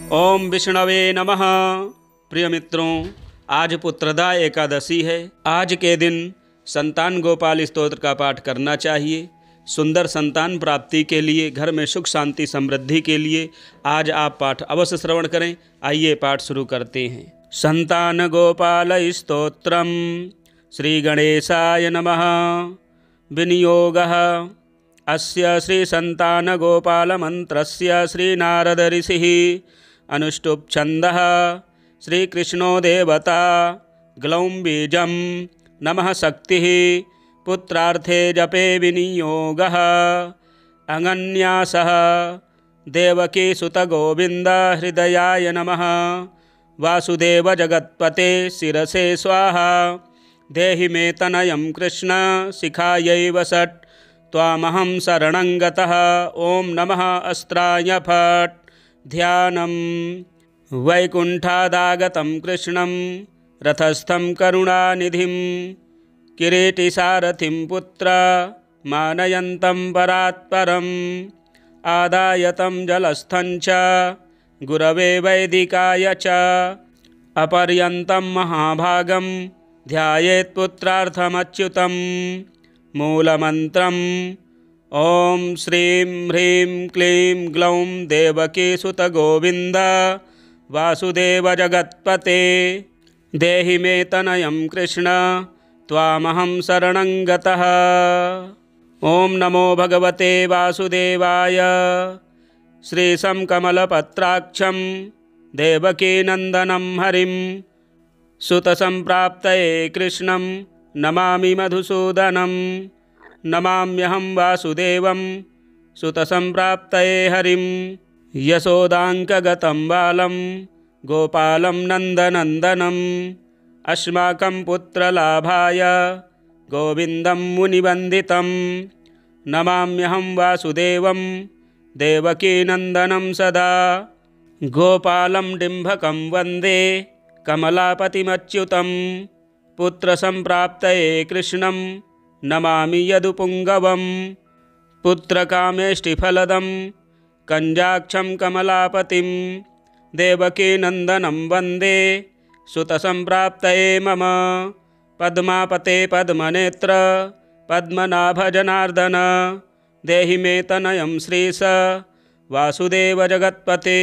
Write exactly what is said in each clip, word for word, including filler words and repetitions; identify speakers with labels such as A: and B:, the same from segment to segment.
A: ओम विष्णवे नमः। प्रिय मित्रों, आज पुत्रदा एकादशी है। आज के दिन संतान गोपाल स्तोत्र का पाठ करना चाहिए। सुंदर संतान प्राप्ति के लिए, घर में सुख शांति समृद्धि के लिए आज आप पाठ अवश्य श्रवण करें। आइए पाठ शुरू करते हैं। संतान गोपाल स्तोत्रम श्री गणेशाय नमः। विनियोगः अस्य श्री संतान गोपाल मंत्रस्य श्री नारद ऋषिः अनुष्टुप् छन्दः श्री कृष्णो देवता ग्लौं बीजं नमः शक्तिः पुत्रार्थे जपे विनियोगः अंगन्यासः देवकी सुत गोविंद हृदयाय नमः। वासुदेव जगत्पते शिरसे स्वाहा देहि मे तनयं कृष्ण शिखायै षट् त्वामहं शरणं गतः। ओम नमः अस्त्राय फट्। ध्यानं वैकुंठादागतं कृष्णं रथस्थं करुणानिधिं किरीटिसारथिं पुत्र मानयन्तं परात्परम् आदाय तं जलस्थं च गुरवे वैदिकाय च अपर्यन्तं महाभागं ध्यायेत् पुत्रार्थमच्युतं। मूलमन्त्रम् ओम श्रीं ह्रीं क्लीं ग्लौं देवकी सुत गोविंद वासुदेव जगत्पते देहि मे तनयं कृष्ण त्वामहं शरणं गतः। ओम नमो भगवते वासुदेवाय। श्रीशं कमलपत्राक्षं देवकीनन्दनं हरिं सुतसंप्राप्तये कृष्णं नमामि मधुसूदनं। नमाम्यहं वासुदेवं सुतसंप्राप्तये हरिं यशोदाङ्कगतं बालं गोपालं नन्दनन्दनम् अस्माकं पुत्रलाभाय गोविन्दं मुनिवन्दितं। नमाम्यहं वासुदेवं देवकीनन्दनं सदा गोपालं डिम्भकं वन्दे कमलापतिमच्युतं। पुत्रसंप्राप्तये कृष्णं नमामि यदुपुङ्गवं पुत्रकामेष्टिफलदं कञ्जाक्षं कमलापतिं देवकीनन्दनं वन्दे सुतसंप्राप्तये मम। पद्मापते पद्मनेत्र पद्मनाभजनार्दन देहि मे तनयं श्रीश वासुदेव जगत्पते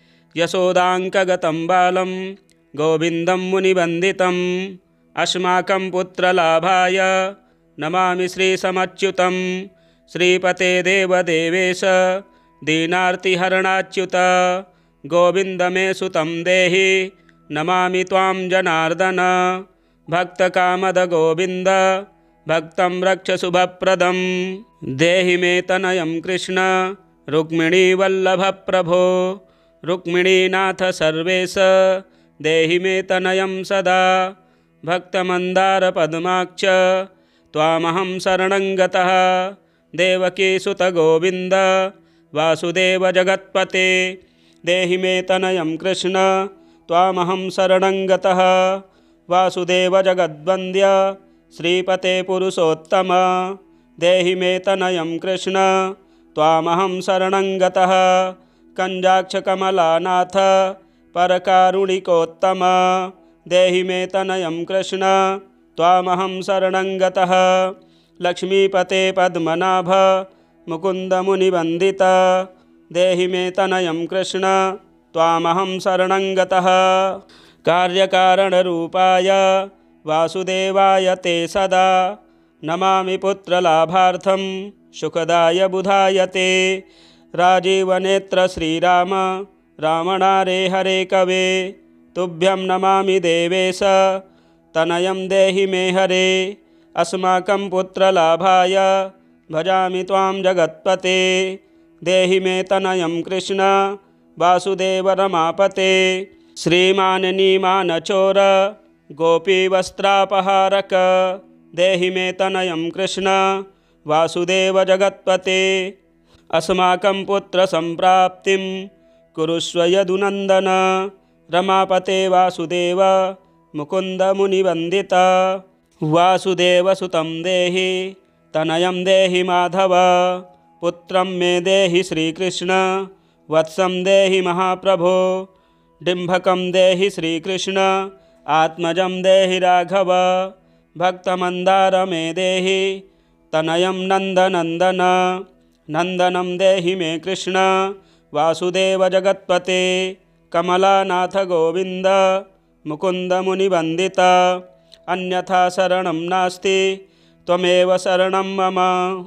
A: यशोदाङ्कगतं बालं गोविन्दं मुनिवन्दितम्। अस्माकं पुत्रलाभाय नमामि श्रीशमच्युतं। श्रीपते देवदेवेश दीनार्तिहरणाच्युत गोविन्द मे सुतं देहि नमामि त्वां जनार्दन। भक्तकामद गोविन्द भक्तं रक्ष शुभप्रदं देहि मे तनयं कृष्ण रुक्मिणीवल्लभ प्रभो। रुक्मिणीनाथ सर्वेश देहि मे तनयं सदा। भक्तमन्दार पद्माक्ष त्वामहं शरणं गतः। देवकी सुत गोविंद वासुदेव जगत्पते देहि मे तनयं कृष्ण त्वामहं शरणं गतः। वासुदेव जगद्वन्द्य श्रीपते पुरुषोत्तम देहि मे तनयं कृष्ण त्वामहं शरणं गतः। कञ्जाक्षकमलानाथ परकारुणिकोत्तम देहि मे तनयं कृष्ण त्वामहं शरणं गतः। लक्ष्मीपते पद्मनाभ मुकुन्द मुनिवन्दित देहि मे तनयं कृष्ण त्वामहं शरणं गतः। कार्यकारणरूपाय वासुदेवाय ते सदा नमामि पुत्रलाभार्थं सुखदाय बुधाय ते। राजीवनेत्र श्रीराम रामणारे हरे कवे तुभ्यं नमामि देवेश तनयं देहि मे हरे। अस्माकं पुत्रलाभाय भजामि त्वां जगत्पते देहि मे तनयं कृष्ण वासुदेव रमापते। श्रीमाननीमानचोर गोपीवस्त्रापहारक देहि मे तनयं कृष्ण वासुदेव जगत्पते। अस्माकं पुत्रसंप्राप्तिं कुरुष्व यदुनन्दन। रमापते वासुदेव मुकुन्द मुनिवन्दित। वासुदेव सुतं देहि तनयं देहि माधव। पुत्रं मे देहि श्रीकृष्ण वत्सं देहि महाप्रभो, डिम्भकं देहि श्रीकृष्ण, आत्मजं देहि राघव, भक्तमन्दार मे देहि तनयं नन्दनन्दन, नन्दनं देहि मे कृष्ण, वासुदेव जगत्पते, कमलानाथ गोविन्द, मुकुन्द मुनिवन्दित, अन्यथा शरणं नास्ति त्वमेव शरणं मम।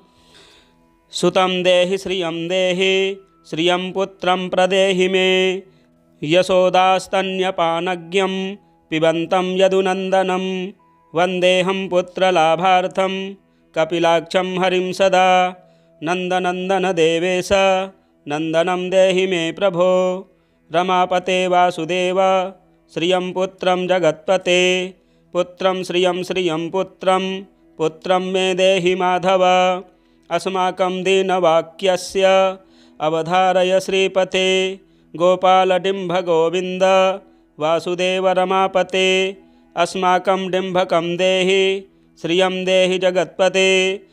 A: सुतं देहि श्रियं देहि, श्रियं पुत्रं प्रदेहि मे, यशोदास्तन्यपानज्ञं पिबन्तं यदुनन्दनं, वन्देऽहं पुत्रलाभार्थं कपिलाक्षं हरिं सदा, नन्दनन्दन देवेश नन्दनं देहि मे प्रभो, रमापते वासुदेव श्रियं पुत्रं जगत्पते, पुत्रं श्रियं श्रियं पुत्रं पुत्रं मे देहि माधव, अस्माकं दीनवाक्यस्य अवधारय श्रीपते, गोपाल डिम्भ गोविन्द वासुदेव रमापते, अस्माकं डिम्भकं देहि श्रियं देहि जगत्पते,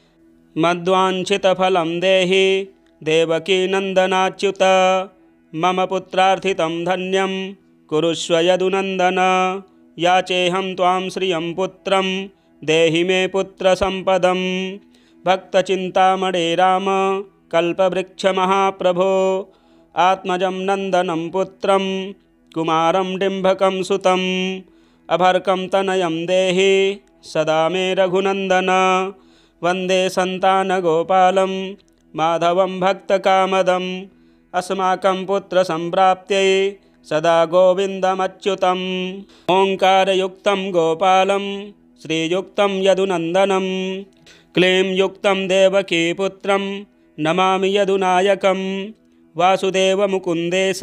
A: मद्वाञ्छितफलं देहि देवकी नन्दनाच्युत, मम पुत्रार्थितं धन्यं कुरुष्व यदुनन्दन, याचेऽहं त्वां श्रियं पुत्रं देहि मे पुत्रसम्पदं, भक्तचिन्तामणे राम कल्पवृक्षमहाप्रभो, आत्मजं नन्दनं पुत्रं कुमारं डिम्भकं सुतं, अभर्कं तनयं देहि सदा मे रघुनन्दन, वन्दे सन्तानगोपालं माधवं भक्तकामदं, अस्माकं पुत्रसम्प्राप्त्यै सदा गोविन्दमच्युतम्। ओङ्कारयुक्तं गोपालं श्रीयुक्तं यदुनन्दनं, क्लीं युक्तं देवकीपुत्रं नमामि यदुनायकं, वासुदेवमुकुन्देश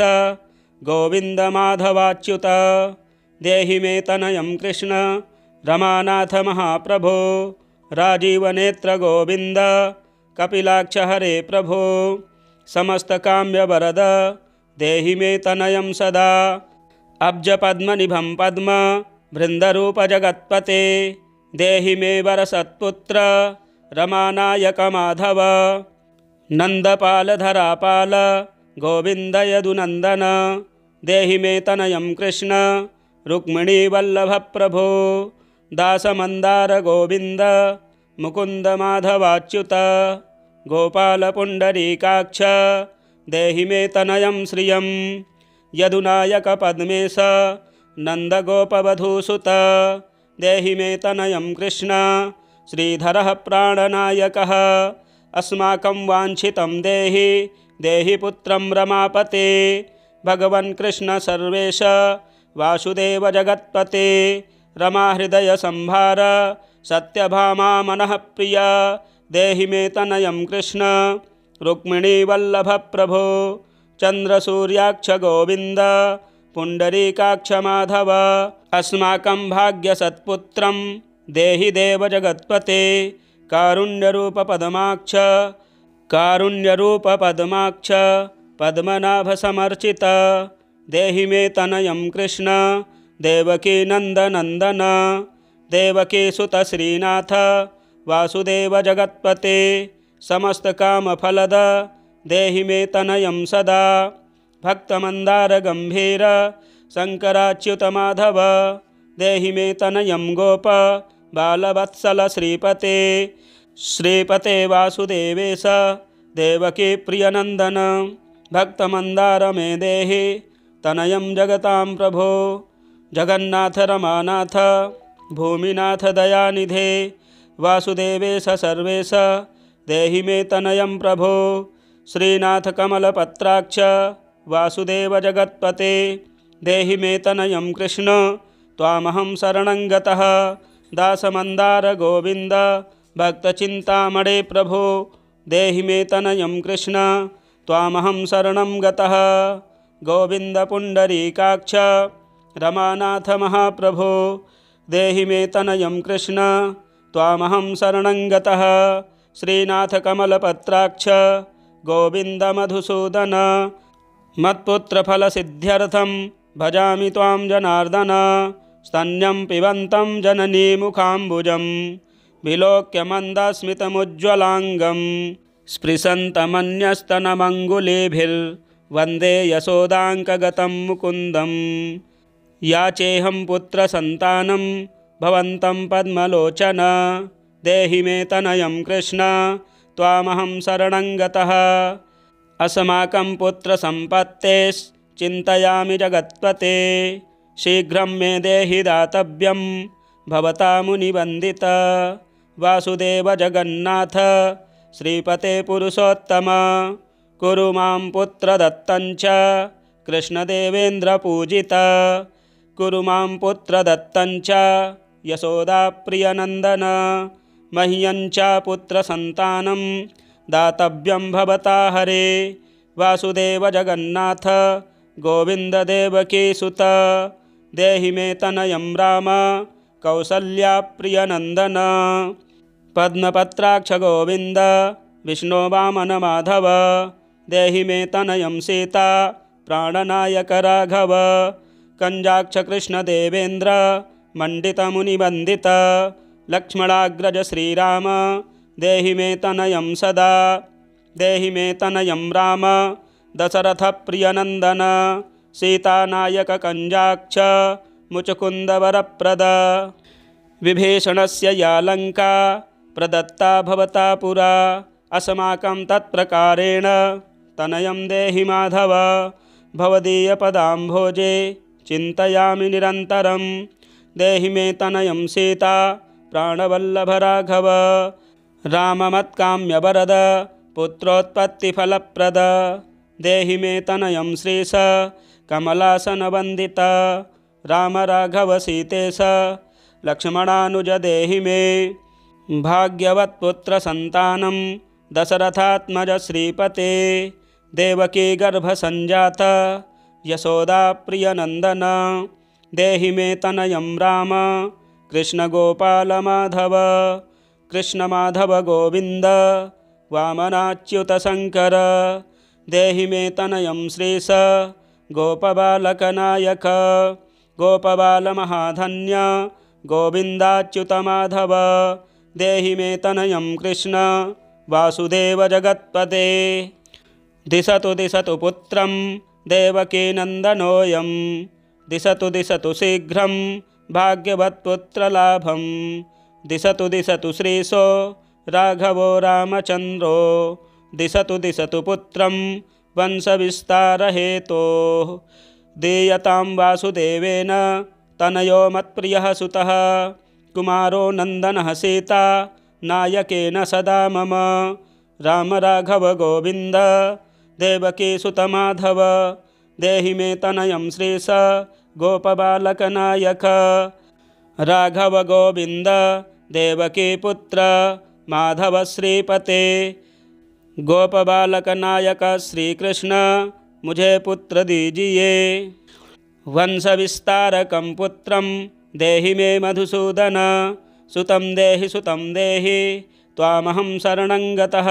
A: गोविन्दमाधवाच्युत, देहि मे तनयं कृष्ण रमानाथ महाप्रभो, राजीवनेत्र गोविन्द कपिलाक्ष हरे प्रभो, समस्तकाम्यवरद देहि मे तनयं सदा, अब्जपद्मनिभं पद्म बृन्दरूपजगत्पते, देहि मे वरसत्पुत्र रमानायक माधव, नन्दपालधरापाल गोविन्द यदुनन्दन, देहि मे तनयं कृष्ण रुक्मिणीवल्लभ प्रभो, दासमन्दार गोविन्द मुकुन्द माधवाच्युत, गोपालपुण्डरीकाक्ष देहि मे तनयं श्रियं, यदुनायक पद्मेश नन्दगोपवधूसुत, देहि मे तनयं कृष्ण श्रीधरः प्राणनायकः, अस्माकं वाञ्छितं देहि देहि पुत्रं रमापते, भगवन् कृष्ण सर्वेश वासुदेव जगत्पते, रमाहृदय संभार सत्यभामा मनः प्रिया, देहि मे तनयं कृष्ण रुक्मिणीवल्लभ प्रभो, चन्द्रसूर्याक्ष गोविन्द पुण्डरीकाक्ष माधव, अस्माकं भाग्यसत्पुत्रं देहि देव जगत्पते, कारुण्यरूप पद्माक्ष कारुण्यरूप पद्माक्ष पद्मनाभ समर्चित, देहि मे तनयं कृष्ण देवकी नन्दनन्दन, देवकी सुत श्रीनाथ वासुदेव जगत्पते, समस्तकामफलद देहि मे तनयं सदा, भक्तमन्दार गम्भीर शङ्कराच्युत माधव, देहि मे तनयं गोप बालवत्सल श्रीपते, श्रीपते वासुदेवेश देवकी प्रियनन्दन, भक्तमन्दार मे देहि तनयं जगतां प्रभो, जगन्नाथ रमानाथ भूमिनाथ दयानिधे, वासुदेवेश सर्वेश देहि मे तनयं प्रभो, श्रीनाथ कमलपत्राक्ष वासुदेव जगत्पते, देहि मे तनयं कृष्ण त्वामहं शरणं गतः, दासमन्दार गोविन्द भक्तचिन्तामणे प्रभो, देहि मे तनयं कृष्ण त्वामहं शरणं गतः, गोविन्द पुण्डरीकाक्ष रमानाथ महाप्रभो, देहि मे तनयं कृष्ण त्वामहं शरणं गतः, श्रीनाथ कमलपत्राक्ष गोविन्द मधुसूदन, मत्पुत्रफलसिद्ध्यर्थं भजामि त्वां जनार्दन, स्तन्यं पिबन्तं जननीमुखाम्बुजं, विलोक्य मन्दस्मितमुज्ज्वलाङ्गं, स्पृशन्तमन्यस्तनमङ्गुलीभिर् वन्दे यशोदाङ्कगतं मुकुन्दं। याचेऽहं पुत्रसन्तानं भवन्तं पद्मलोचन। देहि मे तनयं कृष्ण त्वामहं शरणं गतः। अस्माकं पुत्रसम्पत्तेश्चिन्तयामि जगत्पते। शीघ्रं मे देहि दातव्यं भवता मुनिवन्दित। वासुदेव जगन्नाथ श्रीपते पुरुषोत्तम। कुरु मां पुत्रदत्तं च कृष्णदेवेन्द्रपूजित। कुरु मां पुत्रदत्तं च यशोदाप्रियनन्दन। मह्यं च पुत्रसन्तानं दातव्यं भवता हरे। वासुदेव जगन्नाथ गोविन्द देवकी सुत। देहि मे तनयं राम कौसल्याप्रियनन्दन। पद्मपत्राक्ष गोविन्द विष्णो वामन माधव। देहि मे तनयं सीता प्राणनायक राघव। कञ्जाक्ष कृष्ण देवेन्द्र मण्डित मुनिवन्दित। लक्ष्मणाग्रज श्रीराम देहि मे तनयं सदा। देहि मे तनयं राम दशरथ प्रियनन्दन। सीतानायक कञ्जाक्ष मुचुकुन्दवरप्रद। विभीषणस्य या लङ्का प्रदत्ता भवता पुरा। अस्माकं तत्प्रकारेण तनयं देहि माधव। भवदीयपदाम्भोजे चिन्तयामि निरन्तरं। देहि मे तनयं सीता प्राणवल्लभ राघव। राममत्काम्यवरद पुत्रोत्पत्तिफलप्रद। देहि मे तनयं श्रीश कमलासनवन्दित। राम राघव सीतेश लक्ष्मणानुज देहि मे। भाग्यवत्पुत्रसन्तानं दशरथात्मज श्रीपते। देवकी गर्भसञ्जात यशोदाप्रियनन्दन। देहि मे तनयं राम कृष्णगोपालमाधव। कृष्णमाधव गोविन्द वामनाच्युतशङ्कर। देहि मे तनयं श्रीश गोपबालकनायक। गोपबालमहाधन्य गोविन्दाच्युतमाधव। देहि मे तनयं कृष्ण वासुदेव जगत्पते। दिशतु दिशतु पुत्रं देवकीनन्दनोऽयं। दिशतु दिशतु शीघ्रं भाग्यवत्पुत्रलाभं। दिशतु दिशतु श्रीशो राघवो रामचन्द्रो। दिशतु दिशतु पुत्रं वंशविस्तारहेतोः। दीयतां वासुदेवेन तनयो मत्प्रियः सुतः। कुमारो नन्दनः सीता नायकेन सदा मम। राम राघव गोविन्द देवकी सुतमाधव। देहि मे तनयं श्रीश गोपबालकनायक। राघव गोविन्द देवकी पुत्र माधव श्रीपते। गोपबालकनायक श्रीकृष्ण मुझे पुत्र दीजिए। वंशविस्तारकं पुत्रं देहि मे मधुसूदन। सुतं देहि सुतं देहि त्वामहं शरणं गतः।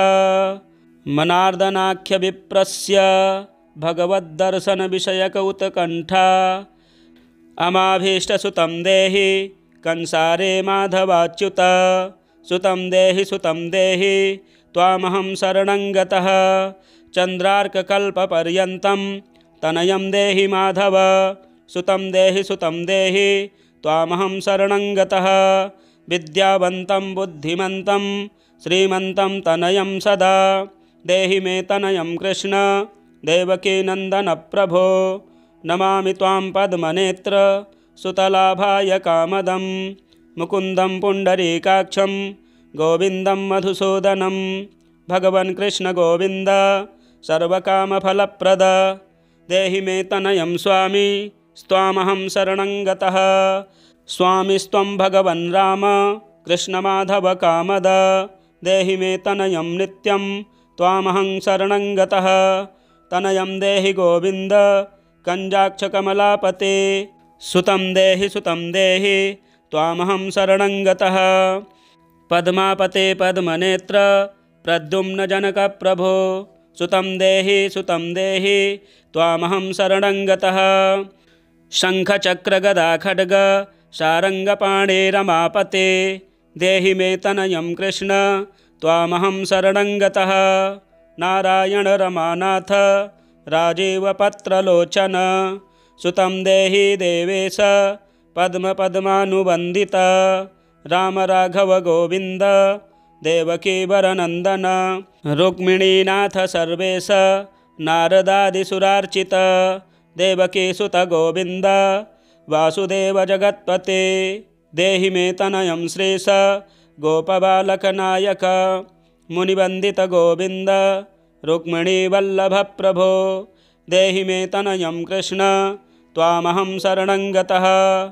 A: मनार्दनाख्यविप्रस्य भगवद्दर्शनविषयक उत्कण्ठा। अमाभीष्टसुतं देहि कंसारे माधवाच्युत। सुतं देहि सुतं देहि त्वामहं शरणं गतः। चन्द्रार्ककल्पपर्यन्तं तनयं देहि माधव। सुतं देहि सुतं देहि त्वामहं शरणं गतः। विद्यावन्तं बुद्धिमन्तं श्रीमन्तं तनयं सदा। देहि मे तनयं कृष्ण देवकीनन्दन प्रभो। नमामि त्वां पद्मनेत्र सुतलाभाय कामदं। मुकुन्दं पुण्डरीकाक्षं गोविन्दं मधुसूदनं। भगवन् कृष्ण गोविन्द सर्वकामफलप्रद। देहि मे तनयं स्वामी स्वामहं शरणं गतः। स्वामिस्त्वं भगवन् राम कृष्णमाधव कामद। देहि मे तनयं नित्यं त्वामहं शरणं गतः। तनयं देहि गोविन्द कञ्जाक्षकमलापते। सुतं देहि सुतं देहि त्वामहं शरणं गतः। पद्मापते पद्मनेत्र प्रद्युम्नजनकप्रभो। सुतं देहि सुतं देहि त्वामहं शरणं गतः। शङ्खचक्रगदाखड्ग शारङ्गपाणे रमापते। देहि मे तनयं कृष्ण त्वामहं शरणं गतः। नारायण रमानाथ राजीवपत्रलोचन सुतं देहि देवेश पद्मपद्मानुवन्दित राम राघव गोविन्द देवकी वरनन्दन रुक्मिणीनाथ सर्वेश नारदादिसुरार्चित देवकी सुत गोविन्द वासुदेव जगत्पते देहि मे तनयं श्रीश गोपबालकनायक मुनिवन्दित गोविन्द रुक्मिणीवल्लभ प्रभो देहि मे तनयं कृष्ण त्वामहं शरणं गतः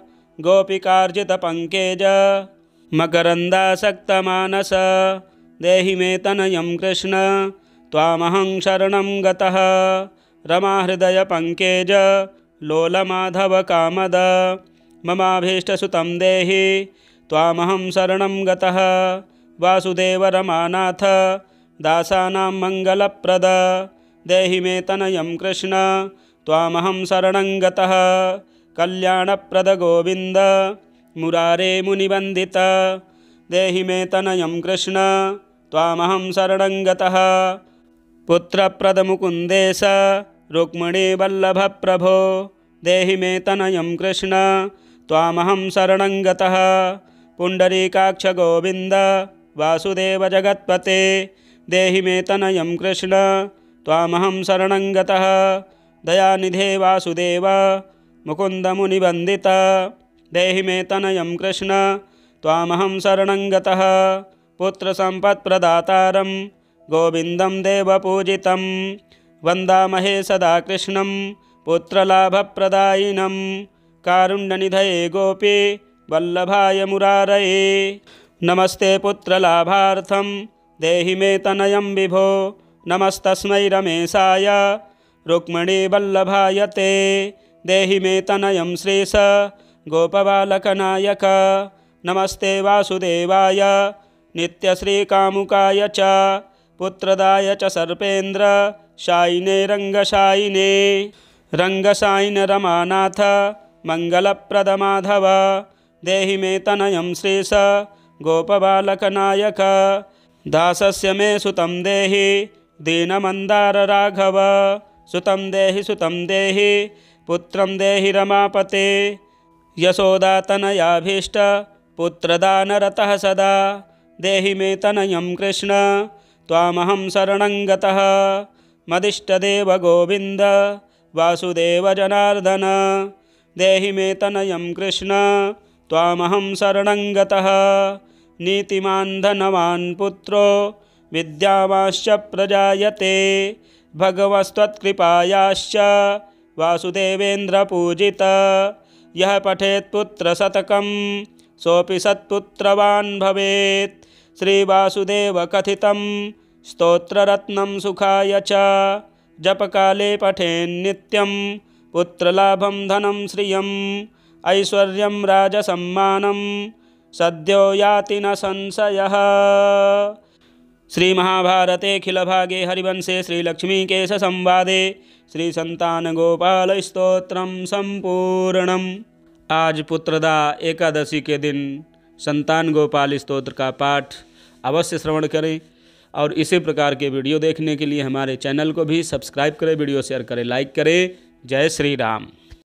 A: गोपिकार्जितपङ्केज मकरन्दासक्तमानस देहि मे तनयं कृष्ण त्वामहं शरणं गतः रमाहृदयपङ्केज लोलमाधवकामद ममाभीष्टसुतं देहि त्वामहं शरणं गतः वासुदेव रमानाथ दासानां मङ्गलप्रद देहि मे तनयं कृष्ण त्वामहं शरणं गतः कल्याणप्रद गोविन्द मुरारे मुनिवन्दित देहि मे तनयं कृष्ण त्वामहं शरणं गतः पुत्रप्रद मुकुन्देश रुक्मिणीवल्लभ प्रभो देहि मे तनयं कृष्ण त्वामहं शरणं गतः पुण्डरीकाक्ष गोविन्द वासुदेव जगत्पते देहि मे तनयं कृष्ण त्वामहं शरणं गतः दयानिधे वासुदेव मुकुन्द मुनिवन्दित देहि मे तनयं कृष्ण त्वामहं शरणं गतः पुत्रसम्पत्प्रदातारं गोविन्दं देवपूजितं वन्दामहे सदा कृष्णं पुत्रलाभप्रदायिनं कारुण्यनिधये गोपी वल्लभाय मुरारये नमस्ते पुत्रलाभार्थं देहि मे तनयं विभो नमस्तस्मै रमेशाय रुक्मिणीवल्लभाय ते देहि मे तनयं श्रीश गोपबालकनायक नमस्ते वासुदेवाय नित्यश्रीकामुकाय च पुत्रदाय च सर्पेन्द्र शायिने रङ्गशायिने रङ्गशायिन रमानाथ मङ्गलप्रद माधव देहि मे तनयं श्रीश गोपबालकनायक दासस्य मे सुतं देहि दीनमन्दार राघव सुतं देहि सुतं देहि पुत्रं देहि रमापते यशोदातनयाभीष्ट पुत्रदानरतः सदा देहि मे तनयं कृष्ण त्वामहं शरणं गतः मदिष्टदेव गोविन्द वासुदेव जनार्दन देहि मे तनयं कृष्ण त्वामहं शरणं गतः नीतिमान् धनवान् पुत्रो विद्यावांश्च प्रजायते भगवस्त्वत्कृपायाश्च वासुदेवेन्द्रपूजित यः पठेत् पुत्रशतकं सोऽपि सत्पुत्रवान् भवेत् श्रीवासुदेवकथितं स्तोत्ररत्नं सुखाय च जपकाले पठेन्नित्यं पुत्रलाभं धनं श्रियम् ऐश्वर्यं राजसम्मानं सद्यो याति न संशयः। श्रीमहाभारते अखिलभागे हरिवंशे श्रीलक्ष्मीकेशसंवादे श्रीसन्तानगोपालस्तोत्रं सम्पूर्णम्। आज पुत्रदा एकादशी के दिन संतान गोपाल स्तोत्र का पाठ अवश्य श्रवण करें और इसी प्रकार के वीडियो देखने के लिए हमारे चैनल को भी सब्सक्राइब करें, वीडियो शेयर करें, लाइक करें। जय श्री राम।